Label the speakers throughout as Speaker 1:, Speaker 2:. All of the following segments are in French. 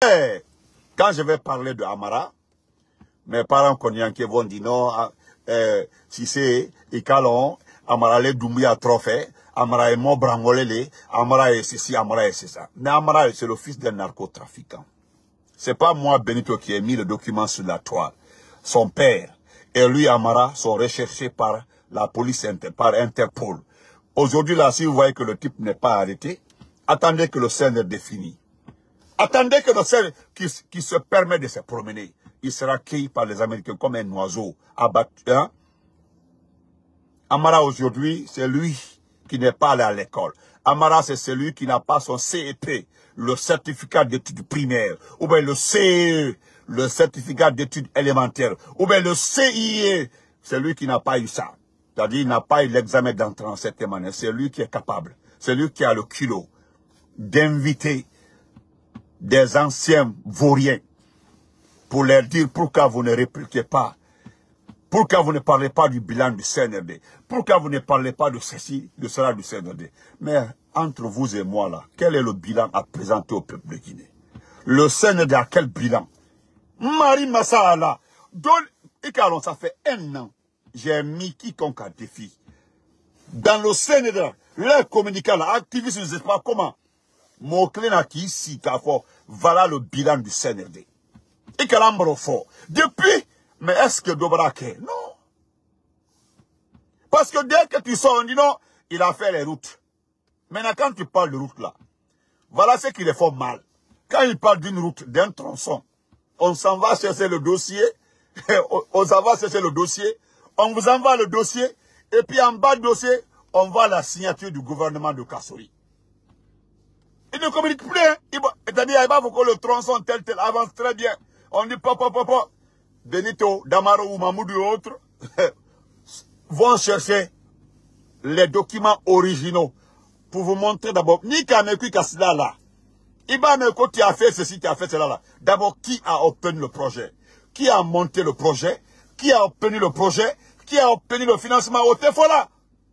Speaker 1: Quand je vais parler de Amara, mes parents qui vont dire non, si c'est Ikalon, Amara le Doumbouya trophée, Amara est mort brangolé, Amara est ceci, Amara est ça. Mais Amara, c'est le fils d'un narcotrafiquant. C'est pas moi, Benito, qui ai mis le document sur la toile. Son père et lui, Amara, sont recherchés par la police, par Interpol. Aujourd'hui, là, si vous voyez que le type n'est pas arrêté, attendez que le scène défini. Attendez que le scène qui se permet de se promener, il sera cueilli par les Américains comme un oiseau abattu. Hein? Amara, aujourd'hui, c'est lui qui n'est pas allé à l'école. Amara, c'est celui qui n'a pas son CEP, le certificat d'études primaires, ou bien le CE, le certificat d'études élémentaires, ou bien le CIE, c'est lui qui n'a pas eu ça. C'est-à-dire, il n'a pas eu l'examen d'entrée en septième année. C'est lui qui est capable, c'est lui qui a le culot d'inviter des anciens vauriens pour leur dire pourquoi vous ne répliquez pas, pourquoi vous ne parlez pas du bilan du CNRD, pourquoi vous ne parlez pas de ceci, de cela du CNRD. Mais entre vous et moi là, quel est le bilan à présenter au peuple de Guinée? Le CNRD a quel bilan? Marie Massala, ça fait 1 an, j'ai mis quiconque à défi. Dans le CNRD, leur communicant, activiste, je ne sais pas comment, mon clé n'a qui ici, voilà le bilan du CNRD. Et fort. Depuis, mais est-ce que Dobrake? Non. Parce que dès que tu sors, on dit non, il a fait les routes. Maintenant, quand tu parles de route là, voilà ce qui les fait mal. Quand il parle d'une route, d'un tronçon, on s'en va chercher le dossier, on s'en va chercher le dossier, on vous envoie le dossier, et puis en bas du dossier, on voit la signature du gouvernement de Kassori. Il ne communique plus, hein. C'est-à-dire, il va faut que le tronçon tel avance très bien. On dit papa. Benito, Damaro ou Mamoudou et autres vont chercher les documents originaux pour vous montrer d'abord, ni Kamekou Kassila là. Iba Meko, tu as fait ceci, tu as fait cela là. D'abord, qui a obtenu le projet? Qui a monté le projet? Qui a obtenu le projet? Qui a obtenu le financement au TEFOLA?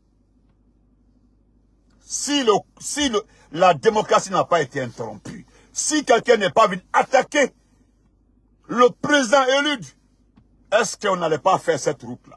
Speaker 1: Si la démocratie n'a pas été interrompue, si quelqu'un n'est pas venu attaquer le président élu, est-ce qu'on n'allait pas faire cette route-là?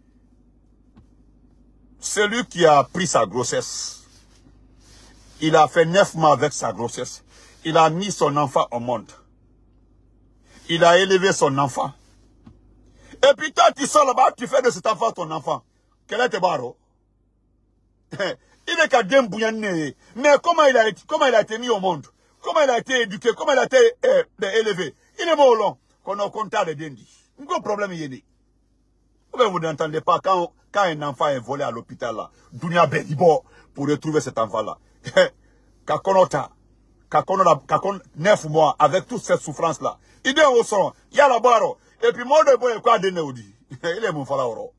Speaker 1: Celui qui a pris sa grossesse, il a fait 9 mois avec sa grossesse. Il a mis son enfant au monde. Il a élevé son enfant. Et puis toi, tu sors là-bas, tu fais de cet enfant ton enfant. Quel est tes barreaux? Il est qu'à Dembouyané. Mais comment il a été mis au monde? Comment il a été éduqué? Comment il a été élevé? Il est mort au long. Qu'on a compté les Dendi. Un gros problème il y a. Vous n'entendez pas quand un enfant est volé à l'hôpital là. Dunia Bedibo pour retrouver cet enfant là. Kakonota. Kakon 9 mois avec toute cette souffrance là. Il est au son. Il y a la barre. Et puis moi de boy quoi de neudi. Il est mon falauro.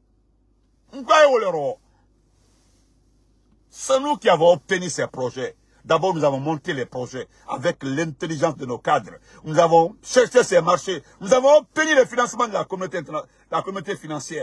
Speaker 1: C'est nous qui avons obtenu ces projets. D'abord, nous avons monté les projets avec l'intelligence de nos cadres. Nous avons cherché ces marchés. Nous avons obtenu le financement de la communauté financière.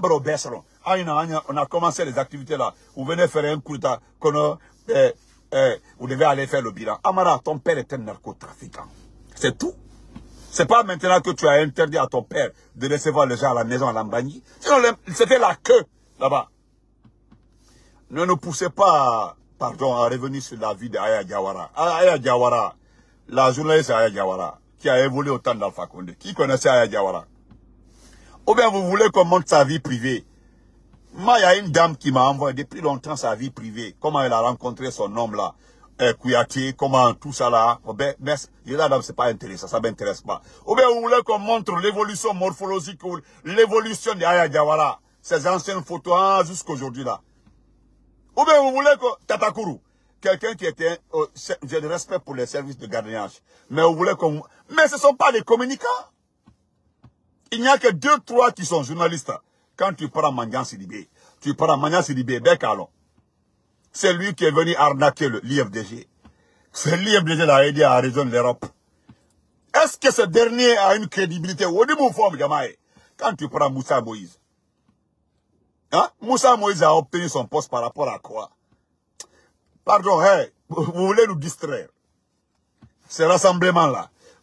Speaker 1: On a commencé les activités là. Vous venez faire un coup d'état. Vous devez aller faire le bilan. Amara, ton père est un narcotrafiquant. C'est tout. C'est pas maintenant que tu as interdit à ton père de recevoir les gens à la maison à Lambani. Sinon, c'était la queue là-bas. Ne nous poussez pas, pardon, à revenir sur la vie d'Aya Diawara. Aya Diawara, la journaliste Aya Diawara, qui a évolué au temps d'Alpha Condé. Qui connaissait Aya Diawara? Ou bien vous voulez qu'on montre sa vie privée? Moi, il y a une dame qui m'a envoyé depuis longtemps sa vie privée. Comment elle a rencontré son homme là, Kouyaté, comment tout ça là. Mais la dame, c'est pas intéressant, ça m'intéresse pas. Ou bien vous voulez qu'on montre l'évolution morphologique ou l'évolution d'Aya Diawara. Ces anciennes photos jusqu'aujourd'hui là. Ou bien vous voulez que Tatakuru, quelqu'un qui était, j'ai de respect pour les services de gardiennage, mais vous voulez qu'on... Mais ce ne sont pas des communicants. Il n'y a que 2-3 qui sont journalistes. Quand tu prends Mangan Sidibé, Bekalo, c'est lui qui est venu arnaquer l'IFDG. C'est l'IFDG qui a aidé à résoudre l'Europe. Est-ce que ce dernier a une crédibilité? Quand tu prends Moussa Moïse, hein? Moussa Moïse a obtenu son poste par rapport à quoi? Pardon, vous voulez nous distraire. Ce rassemblement-là,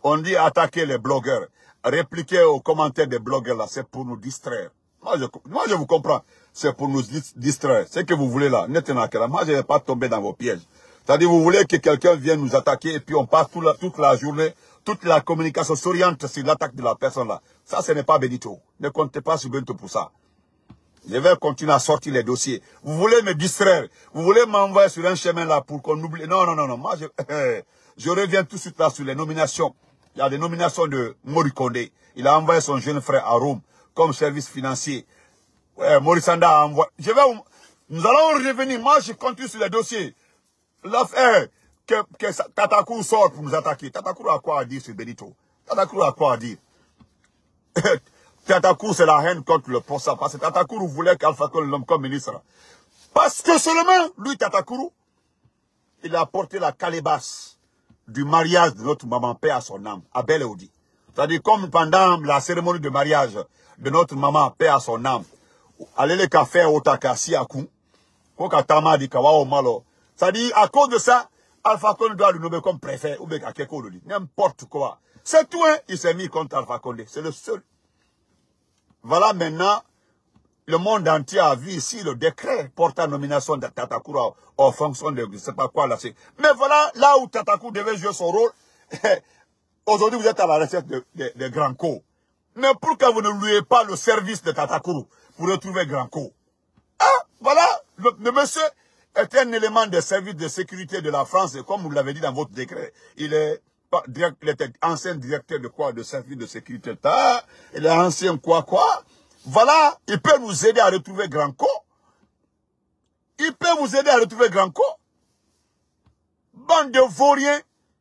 Speaker 1: On dit attaquer les blogueurs. Répliquer aux commentaires des blogueurs là, c'est pour nous distraire. Moi, je vous comprends. C'est pour nous distraire. C'est que vous voulez là. Moi, je ne vais pas tomber dans vos pièges. C'est-à-dire, vous voulez que quelqu'un vienne nous attaquer et puis on passe toute la journée, toute la communication s'oriente sur l'attaque de la personne là. Ça, ce n'est pas Benito. Ne comptez pas sur Benito pour ça. Je vais continuer à sortir les dossiers. Vous voulez me distraire. Vous voulez m'envoyer sur un chemin là pour qu'on oublie. Non, non, non, non. Moi, je reviens tout de suite là sur les nominations. Il y a des nominations de Morikonde. Il a envoyé son jeune frère à Rome comme service financier. Ouais, Maurice Anda a envoyé. Nous allons revenir. Moi, je continue sur les dossiers. L'affaire que Tatakourou sort pour nous attaquer. Tatakourou a quoi à dire sur Benito? Tatakourou a quoi à dire? Tatakourou, c'est la haine contre le procès. Parce que Tatakourou voulait qu'Alpha Condé l'homme comme ministre. Parce que seulement, lui, Tatakourou, il a porté la calebasse du mariage de notre maman, paix à son âme, à Bel Audi. C'est-à-dire, comme pendant la cérémonie de mariage de notre maman, paix à son âme, allez les cafés au Takasi à Kou, au Katama di Kawa au Malo. C'est-à-dire, à cause de ça, Alpha Condé doit le nommer comme préfet, ou bien à quelque chose, n'importe quoi. C'est tout, hein, il s'est mis contre Alpha Condé. C'est le seul. Voilà maintenant, le monde entier a vu ici le décret portant nomination de Tatakourou en fonction de je ne sais pas quoi là. Mais voilà, là où Tatakourou devait jouer son rôle, aujourd'hui vous êtes à la recherche de Granco. Mais pourquoi vous ne louez pas le service de Tatakourou pour retrouver Granco? Ah, voilà, le monsieur est un élément des services de sécurité de la France, et comme vous l'avez dit dans votre décret, il était ancien directeur de quoi? De service de sécurité. Il est ancien quoi? Voilà, il peut nous aider à retrouver Granco. Il peut vous aider à retrouver Granco. Bande de vauriens.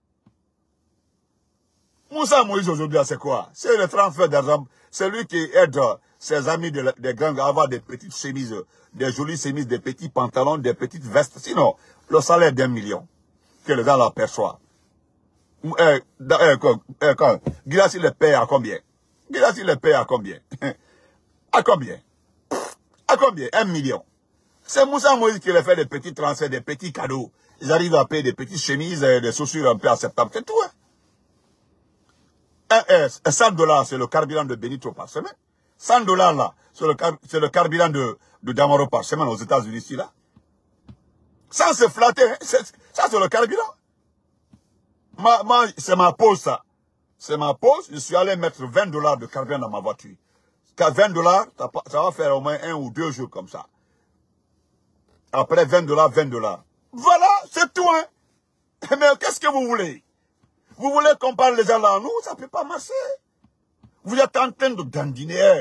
Speaker 1: Moussa Moïse aujourd'hui, c'est quoi? C'est le transfert d'argent. C'est lui qui aide ses amis des gangs à avoir des petites chemises, des jolies chemises, des petits pantalons, des petites vestes. Sinon, le salaire d'1 million que les gens l'aperçoivent. Guirassy le paye à combien? Guirassy le paye à combien? À combien? À combien? 1 million. C'est Moussa Moïse qui les fait des petits transferts, des petits cadeaux. Ils arrivent à payer des petites chemises et des chaussures un peu acceptables. C'est tout, hein? 100 $, c'est le carburant de Benito par semaine. 100 $ là, c'est le carburant de Damaro par semaine aux États-Unis ici là. Sans se flatter, hein? Ça c'est le carburant. C'est ma pause ça. C'est ma pause. Je suis allé mettre 20 $ de carburant dans ma voiture. 20 $, ça va faire au moins 1 ou 2 jours comme ça. Après 20 $, 20 $. Voilà, c'est tout, hein. Mais qu'est-ce que vous voulez? Vous voulez qu'on parle les gens là? Nous, ça ne peut pas marcher. Vous êtes en train de dandiner.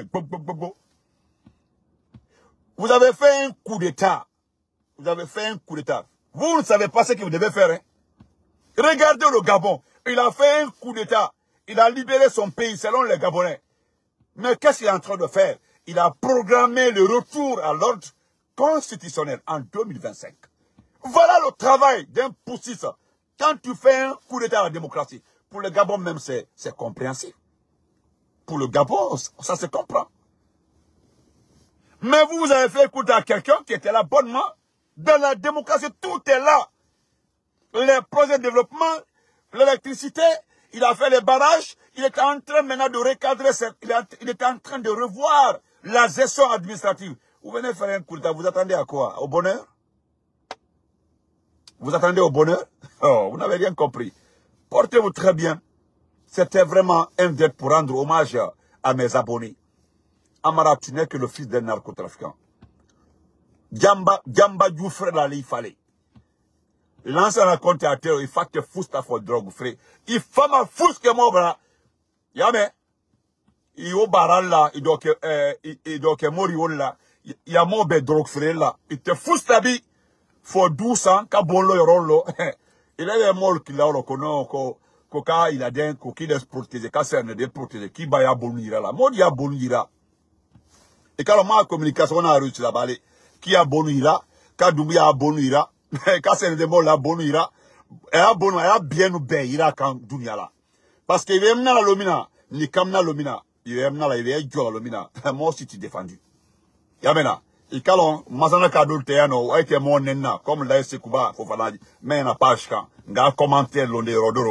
Speaker 1: Vous avez fait un coup d'État. Vous avez fait un coup d'État. Vous ne savez pas ce que vous devez faire, hein. Regardez le Gabon. Il a fait un coup d'État. Il a libéré son pays selon les Gabonais. Mais qu'est-ce qu'il est en train de faire? Il a programmé le retour à l'ordre constitutionnel en 2025. Voilà le travail d'un poussiste. Quand tu fais un coup d'État à la démocratie, pour le Gabon même, c'est compréhensible. Pour le Gabon, ça se comprend. Mais vous avez fait écouter à quelqu'un qui était là bonnement. Dans la démocratie, tout est là. Les projets de développement, l'électricité, il a fait les barrages, il est en train maintenant de recadrer, il est en train de revoir la gestion administrative. Vous venez faire un coup d'État, vous attendez à quoi? Au bonheur? Vous attendez au bonheur? Oh, vous n'avez rien compris. Portez-vous très bien. C'était vraiment un direct pour rendre hommage à mes abonnés. Amara, tu n'es que le fils d'un narcotrafiquant. Djamba Djoufre là, il fallait. L'ancien raconte à terre, il faut que fousta for drogue, frère. Il faut ma fousse que moi, bra. Yame. Il y a baral là, il doit que mori là. Il y a mon be drogue, frère là. Il te fousse la vie. Faut 12 ans, ka bon lo yorolo. Il est mort qui l'a reconnu, koka, il a d'un coquille de protéger, kaserne de protéger, qui ba ya bonira là. Modi ya bonira. Et quand ma communication a réussi la balai, qui a bonira, ka doubi a bonira. Quand c'est de la bonira, elle a bien ou bien ira quand dunia là. Parce qu'il est la lomina, ni kamna lomina, il est la il est joueur lomina. Moi aussi tu défendu. Yamena, il calon, mazana kadul teano, a été mon nenna, comme l'a Sekuba, faut faire mais n'a pas quand, n'a commenté l'onde rodoro.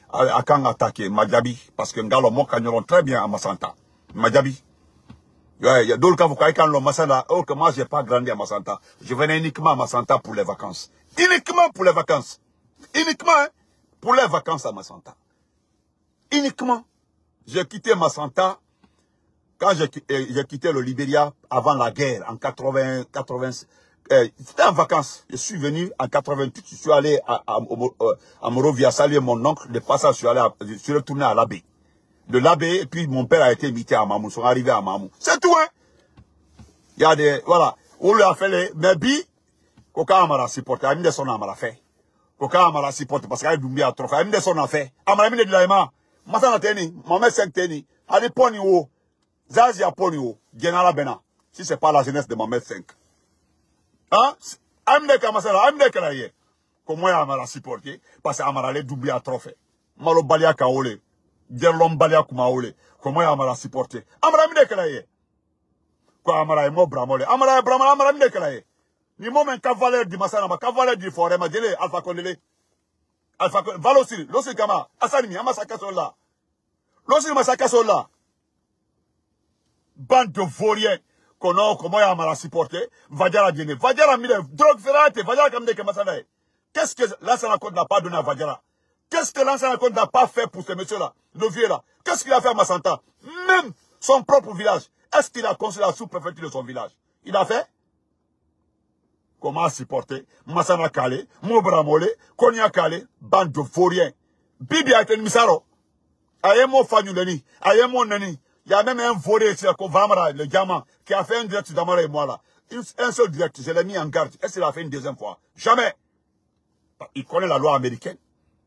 Speaker 1: à quand attaquer Madjabi, parce que Ngalo Mokagnoron très bien à Massanta. Madjabi. Il y a d'autres cas, vous croyez quand le Massanta, oh, que moi, j'ai pas grandi à Massanta. Je venais uniquement à Massanta pour les vacances. Uniquement pour les vacances. Uniquement, hein, pour les vacances à Massanta. Uniquement. J'ai quitté Massanta quand j'ai quitté le Libéria avant la guerre, en 80, c'était en vacances. Je suis venu en 88, je suis allé à Morovia saluer mon oncle. De passage, je suis retourné à l'abbé. De l'abbé, et puis mon père a été invité à Mamou, ils sont arrivés à Mamou. C'est tout, hein. Il y a des, voilà. On lui a fait les, mais bi, Koka Amara supporté, Amine son Amara fait. Koka Amara supporté, parce qu'il y a Doumbia à trophée, Amine son a fait. Amara Mine de l'Aïma, Masana Teni, Mamet 5 Teni, Allez Pony Wo, Zazi a Pony Wo, Genala Bena, si c'est pas la jeunesse de Mamet 5. Hein? Amine Kamasala, Amine Kalaye. Comment Amara supporté, parce qu'Amara les Doumbia à trophée. Malo Balia Kaole. Gerlom Balia Kumaole. Comment Amara supporté? Amara Mine Kalaye. Quoi Amara est mort Bramole. Amara Bramole, Amara Mine Kalaye. Ni moment cavalier du Massanama, cavalier du forêt, ma délai, Alpha Condélé. Alpha Condélé. Valosil, Lossil Kama, Assanimi, Amasakasola. Lossil Masakasola. Bande de vauriens. Comment Amara supporté? Vadjara Djene. Vadjara Mine, drogue ferrate, Vadjara Kamde Kamassanae. Qu'est-ce que l'ancien compte n'a pas donné à Vadjara? Qu'est-ce que l'ancien compte n'a pas fait pour ce monsieur-là, le vieux-là? Qu'est-ce qu'il a fait à Massanta? Même son propre village. Est-ce qu'il a construit la sous-préfecture de son village? Il a fait? Comment supporter? Massana Kale, Mobra Mole, Konya Kale, bande de vauriens. Bibi a été une misaro. Ayemo Fanyuleni, Ayemo Neni. Il y a même un vaurien ici, le diamant, qui a fait un direct d'Amara et moi là. Un seul direct, je l'ai mis en garde. Est-ce qu'il a fait une deuxième fois? Jamais. Il connaît la loi américaine.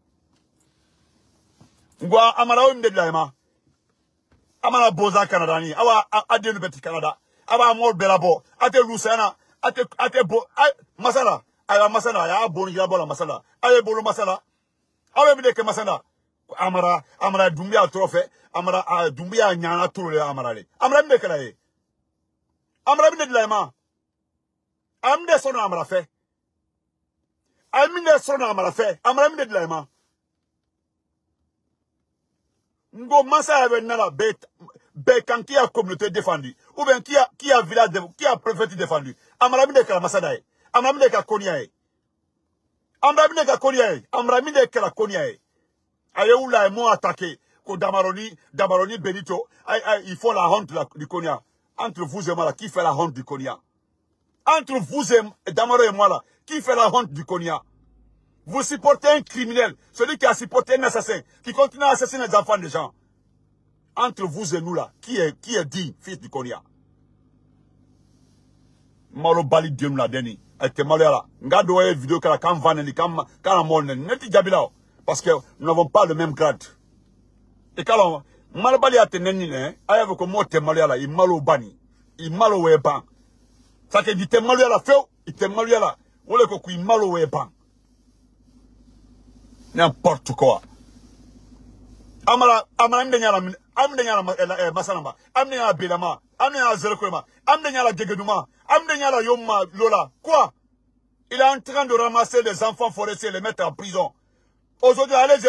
Speaker 1: Ngwa Amara Oum de Laima. Amara Boza Canadani. Awa Adenu Beti Canada. Awa Amor Belabo. Ate Lusana. Ate Bo. Masala. Aya Masala. Aya Boni Yabola Masala. Aya Bolo Masala. Awa Mideke Masala. Amara Dumbia Trophée. Amara Dumbia Nyana Touré Amara. Amara Mideke Laye. Amara Mideke Laima. Amde Sona Amara fait. Amine Sona Amara fait. Amara Mideke Laima. Ngo Massa avait nana Bekan qui a communauté défendue. Ou bien qui a village, qui a préfecture défendu. Amramine de Kalamasadae. Amramine de Koniae. Amramine de Koniae. Amramine de Koniae. Ayeoula est moins attaqué. Ko Damaroni Benito. Ils font la honte du Konya. Entre vous et moi là, qui fait la honte du Konya? Entre vous et Damaro et moi là, qui fait la honte du Konya? Vous supportez un criminel, celui qui a supporté un assassin, qui continue à assassiner les enfants des gens. Entre vous et nous là, qui est dit, fils du Konya? Malo bali dieu la deni. Ete malo là. Ngado une vidéo kala quand vaneni quand amolne. Neti jabila. Parce que nous n'avons pas le même grade. Et quand malo bali a teneni ne, ayave ko mo te malo là, il malo bani, il malo weban. Ça que dit te malo là feu, il te malo là. Wole ko ku malo weban. N'importe quoi. Amara mdenya la masanamba, amdenya la belama, amdenya la zerekwema, amdenya la gegeduma, amdenya la yoma lola. Quoi? Il est en train de ramasser les enfants forestiers et les mettre en prison. Aujourd'hui, allez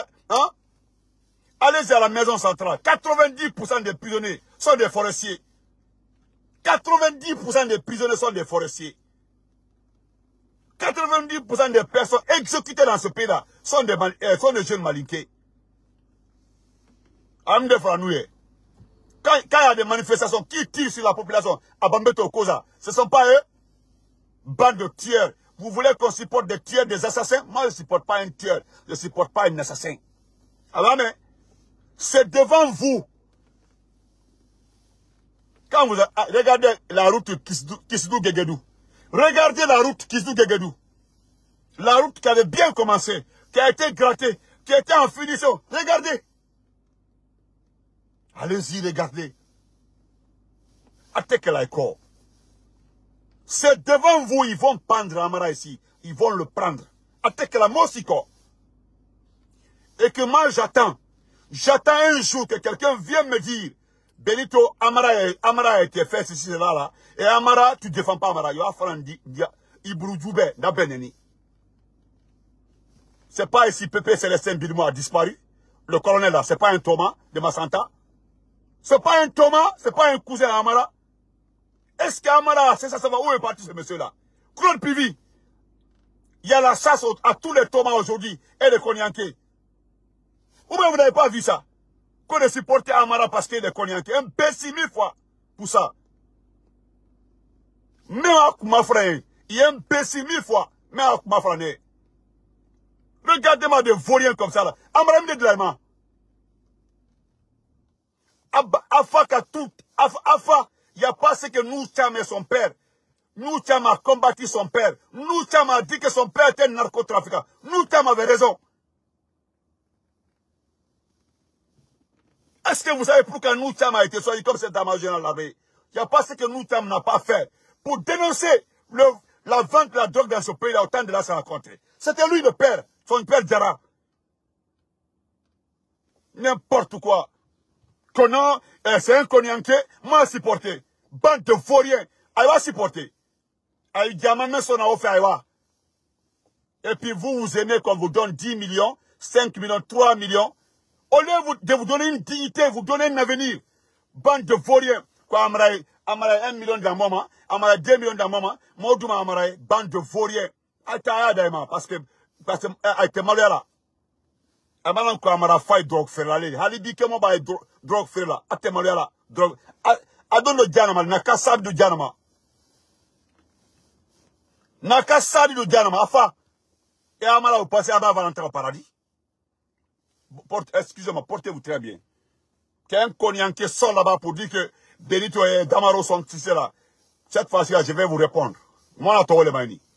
Speaker 1: à la maison centrale. 90% des prisonniers sont des forestiers. 90% des prisonniers sont des forestiers. 90% des personnes exécutées dans ce pays-là sont des jeunes malinqués. Quand il y a des manifestations qui tirent sur la population à Bambeto Koza, ce ne sont pas eux. Bande de tueurs. Vous voulez qu'on supporte des tueurs, des assassins? Moi, je ne supporte pas un tueur. Je ne supporte pas un assassin. Alors, mais c'est devant vous. Quand vous regardez la route Kisdou-Gegedou. Regardez la route Kisdou-Gegedou. La route qui avait bien commencé, qui a été grattée, qui était en finition. Regardez. Allez-y, regardez. Attaquez-la-corps. C'est devant vous, ils vont prendre Amara ici. Ils vont le prendre. Attaquez-la Mosiko. Et que moi, j'attends. J'attends un jour que quelqu'un vienne me dire, Benito, Amara a été fait ceci, là. Et Amara, tu ne défends pas Amara. C'est pas ici Pépé Célestin Bilmo a disparu. le colonel là, c'est pas un Thomas de Massanta. C'est pas un Thomas, c'est pas un cousin à Amara. Est-ce qu'Amara, c'est ça, ça va où est parti ce monsieur-là? Claude Pivi. Il y a la chasse à tous les Thomas aujourd'hui et les Konyanké. Ou bien vous n'avez pas vu ça? Qu'on est supporté Amara parce qu'il est Konyanké. Un pessimiste 1000 fois pour ça. Même à ma frère, il y a un pessimiste 1000 fois. Même à ma frère. Regardez-moi des vauriens comme ça là. Amara me dit de l'allemand. Afa, il n'y a pas ce que nous Tcham et son père. Nous Tcham a combattu son père. Nous Tcham a dit que son père était un narcotrafiquant. Nous Tcham avait raison. Est-ce que vous savez pourquoi nous Tcham a été choisi comme cet amagénal là-bas? Il n'y a pas ce que nous Tcham n'a pas fait pour dénoncer la vente de la drogue dans ce pays-là au temps de la rencontre. C'était lui le père, son père Djara. N'importe quoi. Conan, c'est un Konyanké, moi supporté. Bande de vauriens, Aïwa supporté. Aïe, diamant, son a offert Aïwa. Et puis vous aimez qu'on vous donne 10 millions, 5 millions, 3 millions. Au lieu de vous donner une dignité, vous donner un avenir. Bande de vauriens. Quoi, Amaraï 1 million d'un moment, Amaraï 2 millions d'un moment, Maudouma Amaraï, bande de vauriens. Aïe, d'ailleurs, parce que, aïe, malheur là. Amalan ko amara fay drogue fer la le halibi ke mo ba drogue fer la atemalu la drogue adon do janama nakasab do janama afa et amala au passer avant rentrer au paradis. Excusez-moi, portez-vous très bien. Qu'un Konyanké sort là-bas pour dire que Benito et Damaro sont tissés là. Cette fois-ci, je vais vous répondre. Moi, la toile mani.